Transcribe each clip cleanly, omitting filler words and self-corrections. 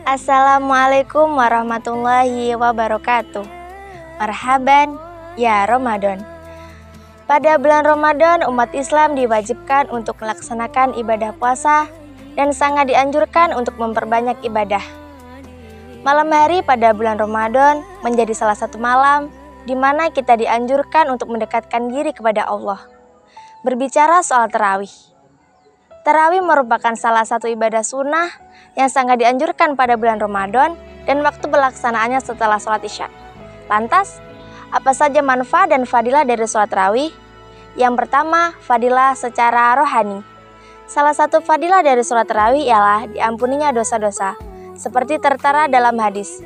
Assalamualaikum warahmatullahi wabarakatuh. Marhaban ya Ramadan. Pada bulan Ramadan, umat Islam diwajibkan untuk melaksanakan ibadah puasa dan sangat dianjurkan untuk memperbanyak ibadah. Malam hari pada bulan Ramadan menjadi salah satu malam di mana kita dianjurkan untuk mendekatkan diri kepada Allah. Berbicara soal tarawih. Tarawih merupakan salah satu ibadah sunnah yang sangat dianjurkan pada bulan Ramadan dan waktu pelaksanaannya setelah sholat Isya. Lantas, apa saja manfaat dan fadilah dari sholat tarawih? Yang pertama, fadilah secara rohani. Salah satu fadilah dari sholat tarawih ialah diampuninya dosa-dosa, seperti tertera dalam hadis.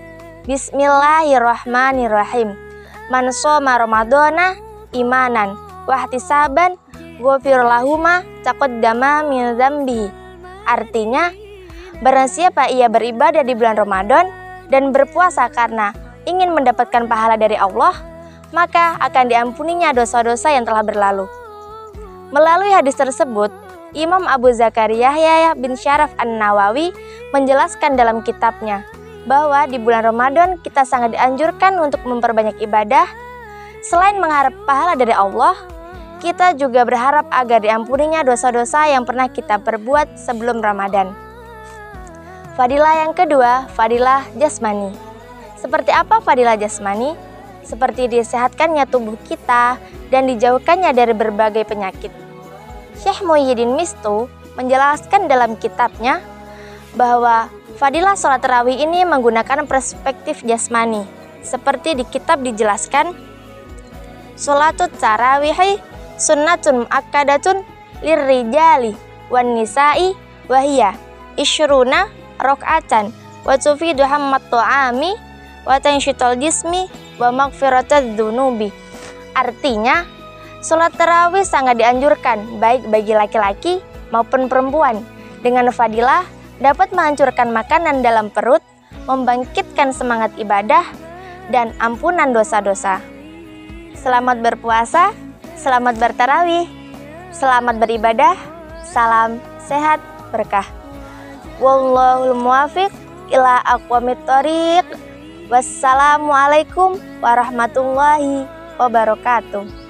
Bismillahirrahmanirrahim. Man shoma Ramadana imanan wahtisaban ghufir lahuma taqaddama min dzambihi. Artinya, barang siapa ia beribadah di bulan Ramadan dan berpuasa karena ingin mendapatkan pahala dari Allah, maka akan diampuninya dosa-dosa yang telah berlalu. Melalui hadis tersebut, Imam Abu Zakaria Yahya bin Syaraf An-Nawawi menjelaskan dalam kitabnya bahwa di bulan Ramadan kita sangat dianjurkan untuk memperbanyak ibadah. Selain mengharap pahala dari Allah, kita juga berharap agar diampuninya dosa-dosa yang pernah kita perbuat sebelum Ramadan. Fadilah yang kedua, fadilah jasmani. Seperti apa fadilah jasmani? Seperti disehatkannya tubuh kita dan dijauhkannya dari berbagai penyakit. Syekh Muhyiddin Mistu menjelaskan dalam kitabnya bahwa fadilah sholat tarawih ini menggunakan perspektif jasmani. Seperti di kitab dijelaskan, sholatut tarawih sunnatun muakkadatun lirrijali wan nisa'i wahiyya isyruna rok'atan wa tufidu hammat tu'ami wa tansyitul jismi wa maghfiratadz dzunubi. Artinya, sholat tarawih sangat dianjurkan baik bagi laki-laki maupun perempuan. Dengan fadilah dapat menghancurkan makanan dalam perut, membangkitkan semangat ibadah, dan ampunan dosa-dosa. Selamat berpuasa, selamat bertarawih, selamat beribadah, salam sehat berkah. Wallahul muwaffiq ila aqwamit thoriq. Wassalamualaikum warahmatullahi wabarakatuh.